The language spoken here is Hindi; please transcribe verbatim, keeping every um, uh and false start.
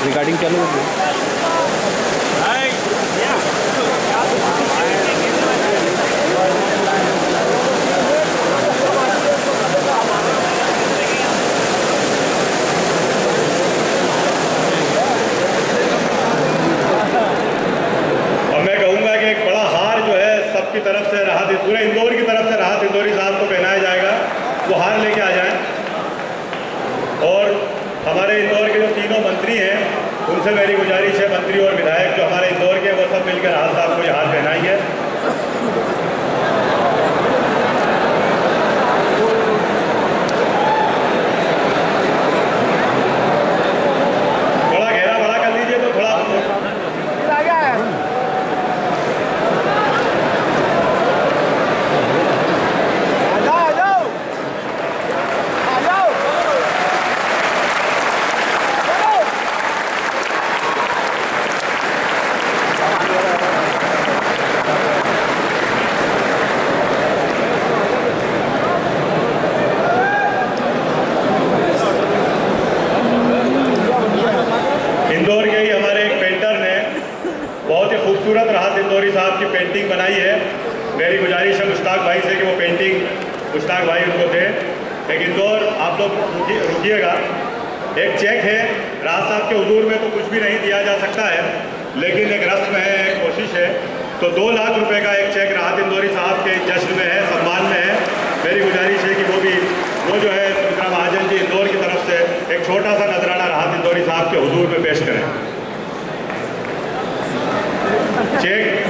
रिकॉर्डिंग चालू हो गई। की तरफ से राहत, पूरे इंदौर की तरफ से राहत इंदौरी साहब को पहनाया जाएगा, वो हार लेके आ जाएं। और हमारे इंदौर के जो तीनों मंत्री हैं उनसे मेरी गुजारिश है, मंत्री और विधायक जो हमारे इंदौर के, वो सब मिलकर राहत साहब को ये हार पहनाएंगे। थोड़ा घेरा बड़ा कर लीजिए तो थोड़ा इंदौर के ही हमारे एक पेंटर ने बहुत ही खूबसूरत राहत इंदौरी साहब की पेंटिंग बनाई है। मेरी गुजारिश है मुश्ताक भाई से कि वो पेंटिंग मुश्ताक भाई उनको दें। एक इंदौर आप लोग रुकिएगा, एक चेक है राहत साहब के हुजूर में तो कुछ भी नहीं दिया जा सकता है, लेकिन एक रस्म है, एक कोशिश है, तो दो लाख रुपए का एक चेक राहत इंदौरी साहब के जश्न में है, सम्मान में है। मेरी गुजारिश है कि वो भी वो जो है सुमित्रा महाजन जी इंदौर की तरफ से एक छोटा सा नजराना राहत इंदौरी साहब के हुजूर में पेश करें। चेक